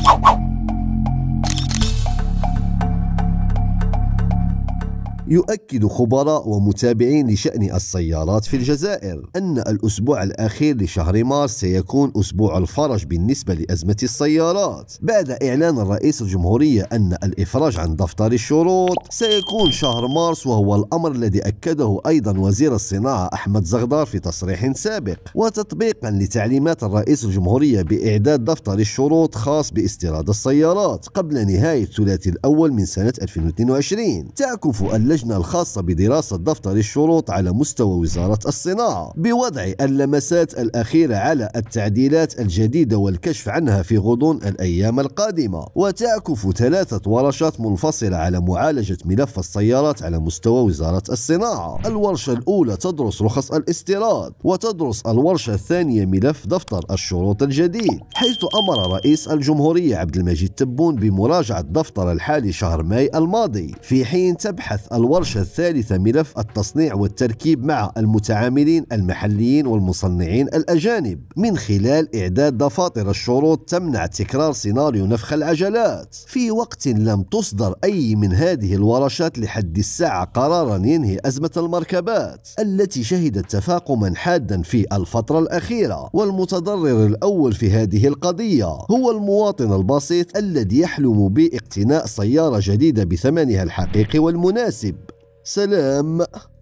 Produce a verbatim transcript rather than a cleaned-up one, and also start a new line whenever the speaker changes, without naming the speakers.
يؤكد خبراء ومتابعين لشأن السيارات في الجزائر أن الأسبوع الأخير لشهر مارس سيكون أسبوع الفرج بالنسبة لأزمة السيارات، بعد إعلان الرئيس الجمهورية أن الإفراج عن دفتر الشروط سيكون شهر مارس، وهو الأمر الذي أكده أيضا وزير الصناعة أحمد زغدار في تصريح سابق، وتطبيقا لتعليمات الرئيس الجمهورية بإعداد دفتر الشروط خاص باستيراد السيارات قبل نهاية الثلاثي الأول من سنة ألفين واثنين وعشرين. تعكف اللجنة الخاصة بدراسة دفتر الشروط على مستوى وزارة الصناعة بوضع اللمسات الأخيرة على التعديلات الجديدة والكشف عنها في غضون الأيام القادمة. وتعكف ثلاثة ورشات منفصلة على معالجة ملف السيارات على مستوى وزارة الصناعة. الورشة الأولى تدرس رخص الاستيراد، وتدرس الورشة الثانية ملف دفتر الشروط الجديد، حيث أمر رئيس الجمهورية عبد المجيد تبون بمراجعة دفتر الحالي شهر ماي الماضي، في حين تبحث الورشة الثالثة ملف التصنيع والتركيب مع المتعاملين المحليين والمصنعين الأجانب من خلال إعداد دفاتر الشروط تمنع تكرار سيناريو نفخ العجلات، في وقت لم تصدر أي من هذه الورشات لحد الساعة قرارا ينهي أزمة المركبات التي شهدت تفاقما حادا في الفترة الأخيرة. والمتضرر الأول في هذه القضية هو المواطن البسيط الذي يحلم باقتناء سيارة جديدة بثمنها الحقيقي والمناسب. سلام.